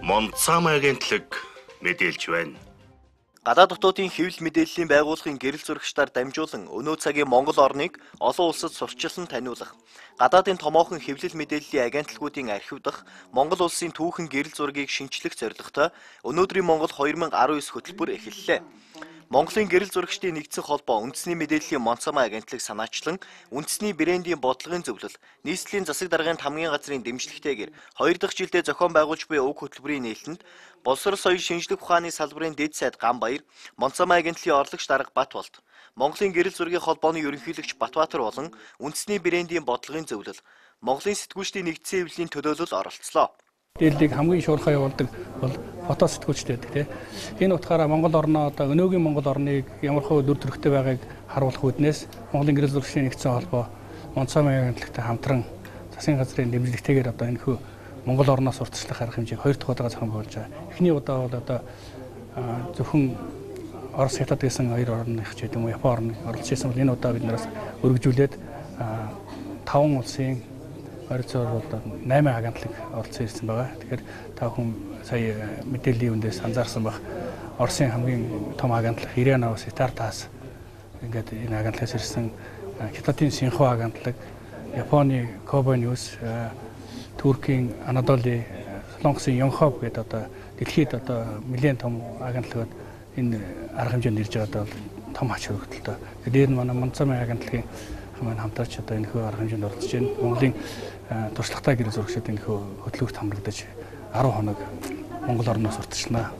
Монцам агентлаг мэдээлж байна. Гадаад дотоодын хэвлэл мэдээллийн байгууллагын гэрэл зурагчдаар дамжуулан өнөө цагийн Монгол орныг олон улсад сурчилсан таниулах, гадаадын томоохон хэвлэл мэдээллийн агентлагуудын архив дахь Монгол улсын түүхэн гэрэл зургийг шинчлэх зорилготой өнөөдрийн Монгол 2019 хөтөлбөр эхэллээ. Монголын гэрэл зурагчдын нэгдсэн холбоо үндэсний мэдээллийн Монцам агентлаг санаачлан үндэсний брендийн бодлогын зөвлөл, нийслэлийн засаг даргын хамгийн газрын дэмжлэгтэйгээр 2 дахь жилдээ зохион байгуулж буй уг хөтөлбөрийн нээлтэнд боловсрол соёл шинжлэх ухааны салбарын дэд сайд Ганбаяр, Монцам агентлагийн орлогч дарга Батболт, Монголын гэрэл зургийн холбооны ерөнхийлөгч Батбаатар болон үндэсний брендийн бодлогын зөвлөл, Монголын сэтгүүлчдийн нэгдсэн хэвлэлийн төлөөлөл оролцлоо. Дээлийг хамгийн шуурхай явуулдаг бол фото сэтгүүлчтэй байдаг тийм. Энэ утгаараа Монгол орноо одоо өнөөгийн Монгол орныг ямар хөө дүр төрхтэй байгааг харуулах үүднээс Монголын гэрэл зурагчдын нэгдсэн холбоо Монцам агентлагтай хамтран засгийн газрын дэмжлэгтэйгээр одоо энэ хүү Монгол орноос урьдчилах арга хэмжээг 2 дахь удаага зохион байгуулж байгаа. Эхний удаа бол одоо зөвхөн Орос, Хятад гэсэн 2 орных ч гэдэг юм уу Япон орны оролцож байсан бол энэ удаа биднээс өргөжүүлээд 5 улсын оролцоор бол 8 агентлаг оролцсон ирсэн байгаа. Тэгэхээр та хүн сая мэдээллийн үндээс анзаарсан байх. Оросын хамгийн том агентлаг Ирана Ситартас ингээд энэ агентлагаас ирсэн, Хятадын Синхуа агентлаг, Японы Kobo News, Туркийн Анадоли, Солонгосын Yonhap гэдэг одоо дэлхийд одоо нэлээд том агентлагууд энэ арга хэмжээнд ирж байгаа бол том ач холбогдолтой. Тэгээд энэ манай Монцам агентлагийн маань хамтарч одоо энэ хөө арга хэмжээнд оролцож байна. Монголын туршлагатай гэрэл зурагчид энэ хөө хөтлөгт хамрагдаж 10 хоног Монгол орноос урьдчилнаа.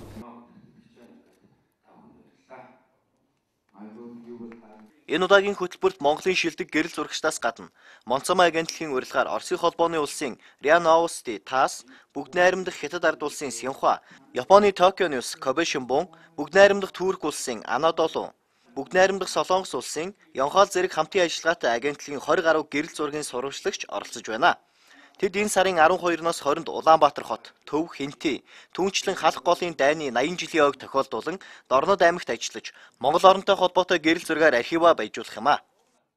Энэ удаагийн хөтөлбөрт Монголын шилдэг гэрэл зурагчдаас гадна Монцам агентлагийн урилгаар Оросын холбооны улсын РИА Новости, ТАСС, бүгд найрамдах Хятад ард улсын Синхуа, Японы Tokyo News, Kobe Shimbun, бүгд найрамдах Турк улсын Анадолу, бүгд найрамдах Солонгос улсын Yonhap зэрэг хамтын ажиллагаатай агентлагийн 20 гаруй гэрэл зургийн сурвалжлагч оролцож байна. Тэд энэ сарын 12-ноос 20-нд Улаанбаатар хот, Төв, Хинтээ, түүнчлэн Халх голын дайны 80 жилийн ойг тохиолдуулан Дорнод аймагт ажиллаж, Монгол оронтой холбоотой гэрэл зургаар архива баяжуулах юм а.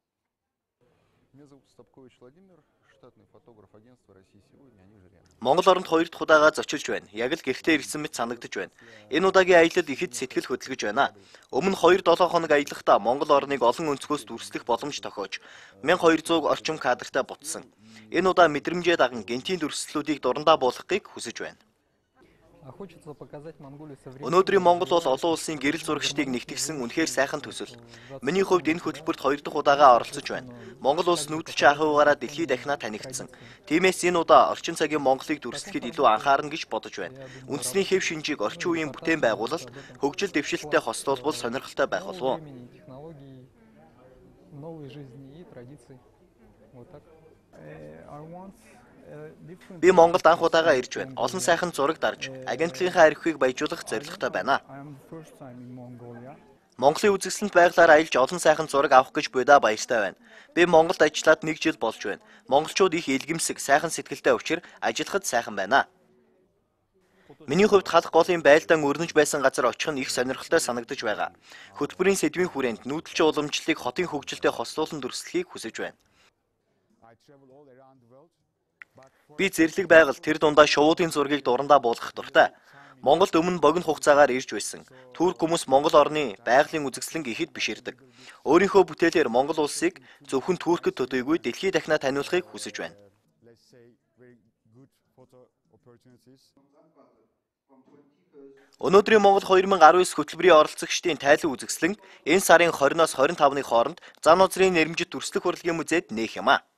Монгол оронд 2 дахь удаага зочилж байна. Яг л гэртээ ирсэн мэт санагдаж байна. Энэ удаагийн аялал ихэд сэтгэл хөдлөж байна. Өмнө 2-7 хоног аялахдаа Монгол орныг олон өнцгөөс дүрслэх боломж тохиож 1200 орчим кадртай бутсан. Энэ удаа мэдрэмжээ даган гэнтийн дүрслэлүүдийг дурандаа буулгахыг хүсэж байна. Өнөөдрийн Монгол бол олон улсын гэрэл зурагчдыг нэгтгэсэн үнэхээр сайхан төсөл. Миний хувьд энэ хөтөлбөрт 2 дахь удаага оролцож байна. Монгол улс нүүдэлчин ахуйгаараа дэлхийд дахинаа танигдсан. Тиймээс энэ удаа орчин цагийн Монголыг дүрслэхэд илүү анхаарна гэж бодож байна. Үндэсний хэв шинжийг орчин үеийн бүтээн байгуулалт, хөгжил дэвшилттэй хослуулбал сонирхолтой байх болов уу? Би Монголд анх удаага ирж байна. Олон сайхан зураг дарж, агентлагийнхаа архивыг баяжуулах зорилготой байна. Монголын үзэсгэлэнт байгалаар аялж олон сайхан зураг авах гэж буйдаа баяртай байна. Би Монголд ажиллаад 1 жил болж байна. Монголчууд их илгэмсэг, сайхан сэтгэлтэй учраас ажиллахад сайхан байна. Миний хувьд Халх голын байлдаан өрнөж байсан газар очих нь их сонирхолтой санагдаж байгаа. Хөтөлбөрийн сэдвийн хүрээнд нүүдэлчин уламжлалыг хотын хөгжилтэй хослуулан дүрслэхийг хүсэж байна. Би зэрлэг байгаль тэр дундаа шувуудын зургийг дурандаа буулгах дуртай. Монголд өмнө богино хугацаагаар ирж байсан. Турк хүмүүс Монгол орны байгалийн үзэсгэлэн ихэд биширдэг. Өөрийнхөө бүтээлээр Монгол улсыг зөвхөн Туркэд төдийгүй дэлхийд дахинаа таниулахыг хүсэж байна. Өнөөдрийн Монгол 2019 хөтөлбөрийн оролцогчдын тайлан үзэсгэлэн энэ сарын 20-оос 25-ны хооронд Зан Узрын нэрмжит дүрслэх урлагийн музейд нээх юм а.